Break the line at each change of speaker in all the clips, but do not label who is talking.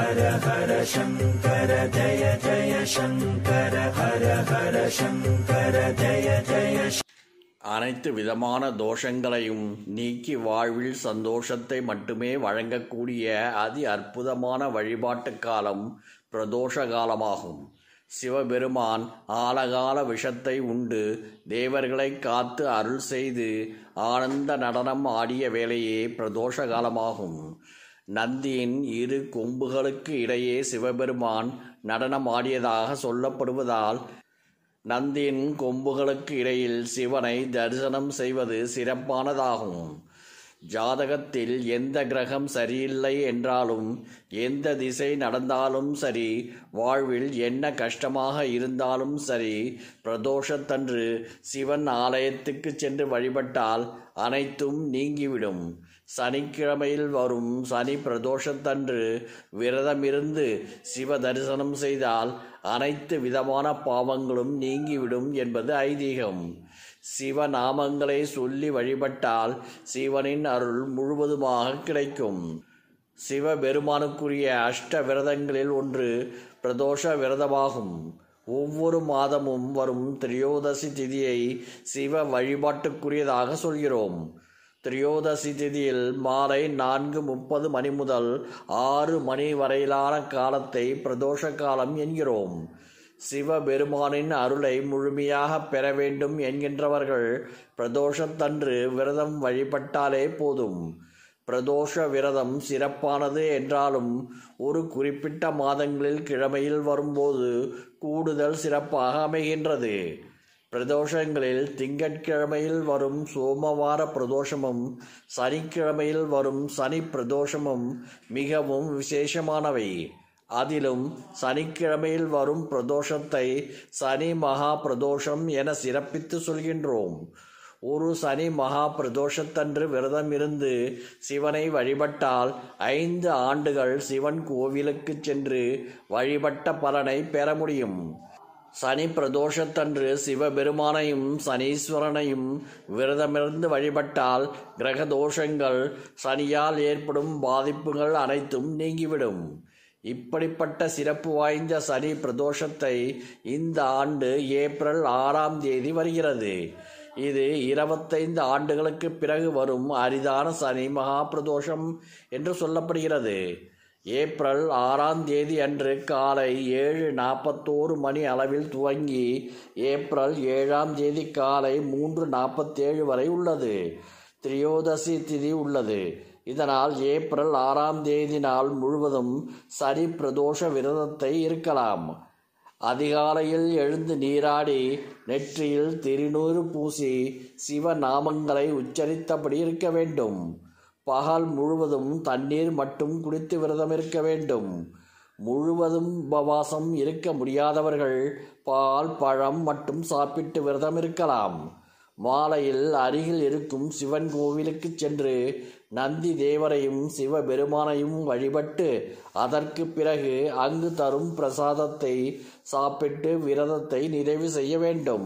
ஹர ஹர சங்கர ஜய ஜய சங்கர ஹர ஹர சங்கர ஜய ஜய.
அனைத்து விதமான தோஷங்களையும் நீக்கி வாழ்வில் சந்தோஷத்தை மட்டுமே வழங்கக்கூடிய அதி அற்புதமான வழிபாட்டு காலம் பிரதோஷ காலமாகும். சிவபெருமான் ஆலகால விஷத்தை உண்டு தேவர்களை காத்து அருள் செய்து ஆனந்த நடனம் ஆடிய வேளையே பிரதோஷ காலமாகும். நந்தியின் இரு கொம்புகளுக்கு இடையே சிவபெருமான் நடனம் ஆடியதாக சொல்லப்படுவதால் நந்தியின் கொம்புகளுக்கு இடையில் சிவனை தரிசனம் செய்வது சிறப்பானதாகும். ஜாதகத்தில் எந்த கிரகம் சரியில்லை என்றாலும் எந்த திசை நடந்தாலும் சரி, வாழ்வில் என்ன கஷ்டமாக இருந்தாலும் சரி, பிரதோஷத்தன்று சிவன் ஆலயத்துக்கு சென்று வழிபட்டால் அனைத்தும் நீங்கிவிடும். சனிக்கிழமையில் வரும் சனி பிரதோஷத்தன்று விரதமிருந்து சிவ தரிசனம் செய்தால் அனைத்து விதமான பாவங்களும் நீங்கிவிடும் என்பது ஐதீகம். சிவநாமங்களை சொல்லி வழிபட்டால் சிவனின் அருள் முழுவதுமாக கிடைக்கும். சிவபெருமானுக்குரிய அஷ்ட விரதங்களில் ஒன்று பிரதோஷ விரதமாகும். ஒவ்வொரு மாதமும் வரும் திரியோதசி திதியை சிவ வழிபாட்டுக்குரியதாக சொல்கிறோம். திரியோதசி திதியில் மாலை 4:30 மணி முதல் 6 மணி வரையிலான காலத்தை பிரதோஷ காலம் என்கிறோம். சிவபெருமானின் அருளை முழுமையாக பெற வேண்டும் என்கின்றவர்கள் பிரதோஷத்தன்று விரதம் வழிபட்டாலே போதும். பிரதோஷ விரதம் சிறப்பானது என்றாலும் ஒரு குறிப்பிட்ட மாதங்களில் கிழமையில் வரும்போது கூடுதல் சிறப்பாக அமைகின்றது. பிரதோஷங்களில் திங்கட்கிழமையில் வரும் சோமவார பிரதோஷமும் சனிக்கிழமையில் வரும் சனி பிரதோஷமும் மிகவும் விசேஷமானவை. அதிலும் சனிக்கிழமையில் வரும் பிரதோஷத்தை சனி மகா பிரதோஷம் என சிறப்பித்து சொல்கின்றோம். ஒரு சனி மகா பிரதோஷத்தன்று விரதம் இருந்து சிவனை வழிபட்டால் 5 ஆண்டுகள் சிவன் கோவிலுக்கு சென்று வழிபட்ட பலனை பெற முடியும். சனி பிரதோஷத்தன்று சிவபெருமானையும் சனீஸ்வரனையும் விரதமிருந்து வழிபட்டால் கிரக தோஷங்கள், சனியால் ஏற்படும் பாதிப்புகள் அனைத்தும் நீங்கிவிடும். இப்படிப்பட்ட சிறப்பு வாய்ந்த சனி பிரதோஷத்தை இந்த ஆண்டு ஏப்ரல் 6ஆம் தேதி வருகிறது. இது 25 ஆண்டுகளுக்கு பிறகு வரும் அரிதான சனி மகா பிரதோஷம் என்று சொல்லப்படுகிறது. ஏப்ரல் 6ஆம் தேதி அன்று காலை 7:41 மணி அளவில் துவங்கி ஏப்ரல் 7ஆம் தேதி காலை 3:47 வரை உள்ளது. திரியோதசி திதி உள்ளது. இதனால் ஏப்ரல் 6ஆம் தேதி நாள் முழுவதும் சனி பிரதோஷ விரதத்தை இருக்கலாம். அதிகாலையில் எழுந்து நீராடி நெற்றியில் திருநூறு பூசி சிவநாமங்களை உச்சரித்தபடி இருக்க வேண்டும். பகல் முழுவதும் தண்ணீர் மட்டும் குடித்து விரதம் இருக்க வேண்டும். முழுவதும் உபவாசம் இருக்க முடியாதவர்கள் பால், பழம் மட்டும் சாப்பிட்டு விரதம் இருக்கலாம். மாலையில் அருகில் இருக்கும் சிவன் கோவிலுக்கு சென்று நந்தி தேவரையும் சிவபெருமானையும் வழிபட்டு அதற்கு பிறகு அங்கு தரும் பிரசாதத்தை சாப்பிட்டு விரதத்தை நிறைவு செய்ய வேண்டும்.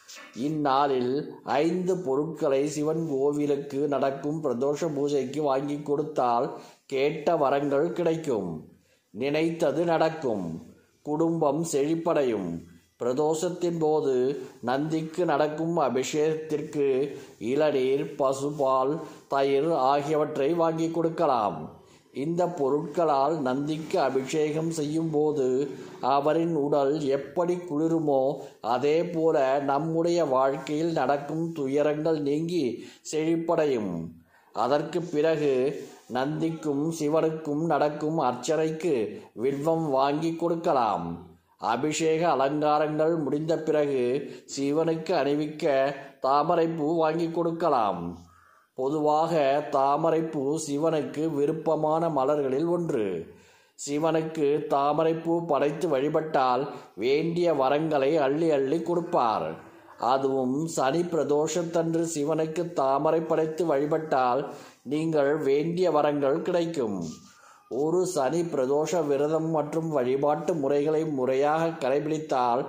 இந்நாளில் 5 பொருட்களை சிவன் கோவிலுக்கு நடக்கும் பிரதோஷ பூஜைக்கு வாங்கி கொடுத்தால் கேட்ட வரங்கள் கிடைக்கும். நினைத்தது நடக்கும். குடும்பம் செழிப்படையும். பிரதோஷத்தின் போது நந்திக்கு நடக்கும் அபிஷேகத்திற்கு இளநீர், பசுபால், தயிர் ஆகியவற்றை வாங்கி கொடுக்கலாம். இந்த பொருட்களால் நந்திக்கு அபிஷேகம் செய்யும் போது அவரின் உடல் எப்படி குளிருமோ அதே போல நம்முடைய வாழ்க்கையில் நடக்கும் துயரங்கள் நீங்கி செழிப்படையும். அதற்கு பிறகு நந்திக்கும் சிவனுக்கும் நடக்கும் அர்ச்சனைக்கு வில்வம் வாங்கி கொடுக்கலாம். அபிஷேக அலங்காரங்கள் முடிந்த பிறகு சிவனுக்கு அணிவிக்க தாமரைப்பூ வாங்கி கொடுக்கலாம். பொதுவாக தாமரைப்பூ சிவனுக்கு விருப்பமான மலர்களில் ஒன்று. சிவனுக்கு தாமரைப்பூ படைத்து வழிபட்டால் வேண்டிய வரங்களை அள்ளி அள்ளி கொடுப்பார். அதுவும் சனி பிரதோஷத்தன்று சிவனுக்கு தாமரை படைத்து வழிபட்டால் நீங்கள் வேண்டிய வரங்கள் கிடைக்கும். ஒரு சனி பிரதோஷ விரதம் மற்றும் வழிபாட்டு முறைகளை முறையாக கடைபிடித்தால்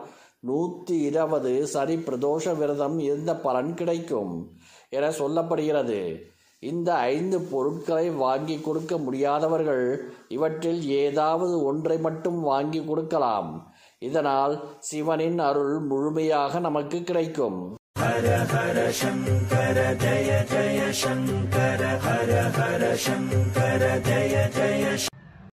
120 சனி பிரதோஷ விரதம் இருந்த பலன் கிடைக்கும் என சொல்லப்படுகிறது. இந்த 5 பொருட்களை வாங்கி கொடுக்க முடியாதவர்கள் இவற்றில் ஏதாவது ஒன்றை மட்டும் வாங்கி கொடுக்கலாம். இதனால் சிவனின் அருள் முழுமையாக நமக்கு கிடைக்கும்.
ஹர ஹர சங்கர ஜய ஜய சங்கர ஹர ஹர சங்கர ஜய ஜய